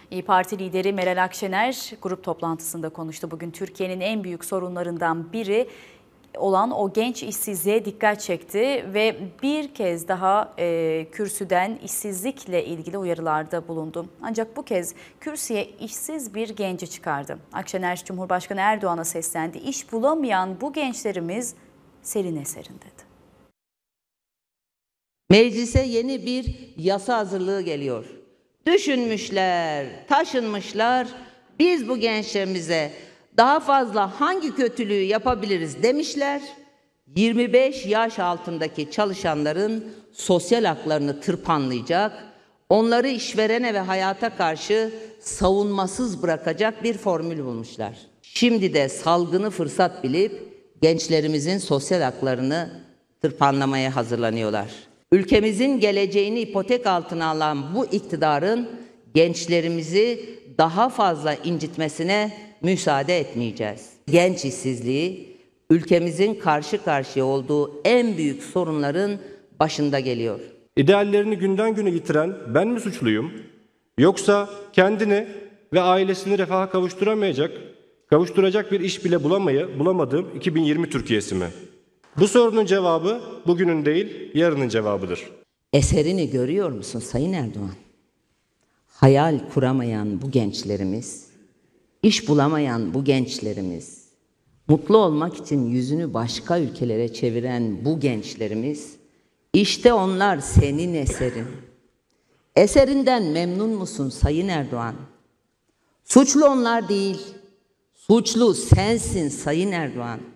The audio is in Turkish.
İYİ Parti lideri Meral Akşener grup toplantısında konuştu. Bugün Türkiye'nin en büyük sorunlarından biri olan o genç işsizliğe dikkat çekti ve bir kez daha kürsüden işsizlikle ilgili uyarılarda bulundu. Ancak bu kez kürsüye işsiz bir genci çıkardı. Akşener, Cumhurbaşkanı Erdoğan'a seslendi. İş bulamayan bu gençlerimiz senin eserin dedi. Meclise yeni bir yasa hazırlığı geliyor. Düşünmüşler, taşınmışlar. Biz bu gençlerimize daha fazla hangi kötülüğü yapabiliriz demişler. 25 yaş altındaki çalışanların sosyal haklarını tırpanlayacak, onları işverene ve hayata karşı savunmasız bırakacak bir formül bulmuşlar. Şimdi de salgını fırsat bilip gençlerimizin sosyal haklarını tırpanlamaya hazırlanıyorlar. Ülkemizin geleceğini ipotek altına alan bu iktidarın gençlerimizi daha fazla incitmesine müsaade etmeyeceğiz. Genç işsizliği ülkemizin karşı karşıya olduğu en büyük sorunların başında geliyor. İdeallerini günden güne yitiren ben mi suçluyum? Yoksa kendini ve ailesini refaha kavuşturacak bir iş bile bulamadığım 2020 Türkiye'si mi? Bu sorunun cevabı bugünün değil, yarının cevabıdır. Eserini görüyor musun Sayın Erdoğan? Hayal kuramayan bu gençlerimiz, iş bulamayan bu gençlerimiz, mutlu olmak için yüzünü başka ülkelere çeviren bu gençlerimiz, işte onlar senin eserin. Eserinden memnun musun Sayın Erdoğan? Suçlu onlar değil, suçlu sensin Sayın Erdoğan.